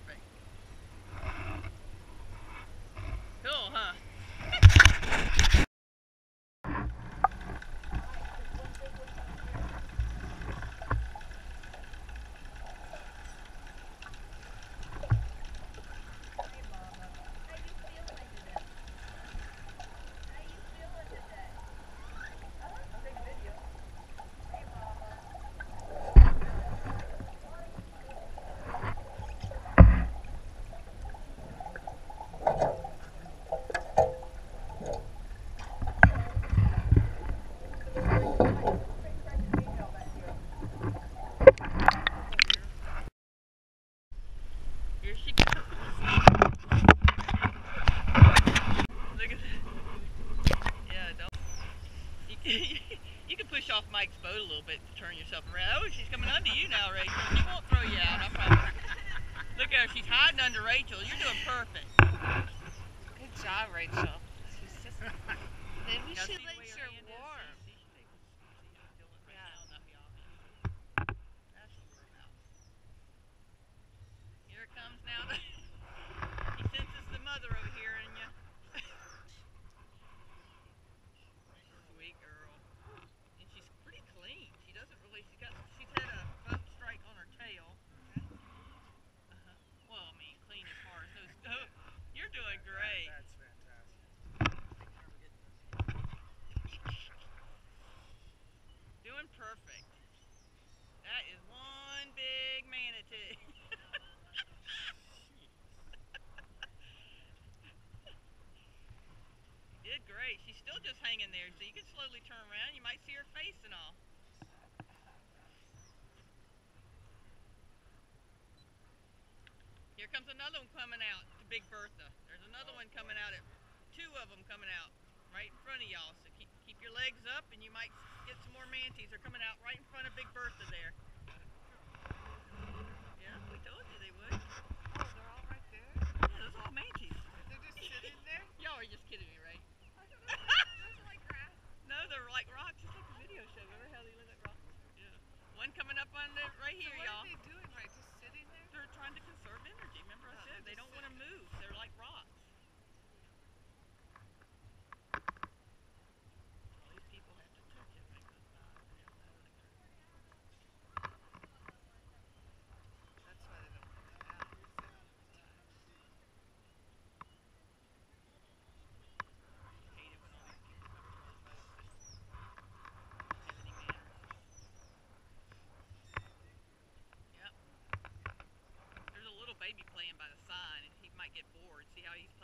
perfect. Cool, huh? Here she goes. Look at that. Yeah, don't. You can push off Mike's boat a little bit to turn yourself around. Oh, she's coming under you now, Rachel. She won't throw you out, I promise. Look at her. She's hiding under Rachel. You're doing perfect. Good job, Rachel. She's just. Maybe she likes your warm. Here it comes now. He senses the mother over here in you. Sweet girl. And she's pretty clean. She doesn't really. She's had a boat strike on her tail. Well, I mean, clean as far as those. Oh, you're doing great. That's fantastic. Doing perfect. That is one big manatee. You did great. She's still just hanging there, so you can slowly turn around. You might see her face and all. Here comes another one coming out to Big Bertha. There's another one coming out. Two of them coming out right in front of y'all. So keep your legs up, and you might get some more manatees. They're coming out right in front of Big Bertha there. Yeah, we told you they would. Oh, they're all right there? Yeah, those are all manatees. They're just sitting there? Y'all are just kidding me, right? Those are like grass. No, they're like rocks, just like the video show. Remember how they look like rocks? Yeah. One coming up on the right here, So y'all. what are they doing, right? Just sitting there? They're trying to conserve energy. Remember I said they don't want to move. They're like rocks. All these people have to touch it when it goes by. That's why they don't come out. Hate it when all these people come to our boats and don't have any manners. Yep. There's a little baby playing by the sign, and he might get bored. See how he's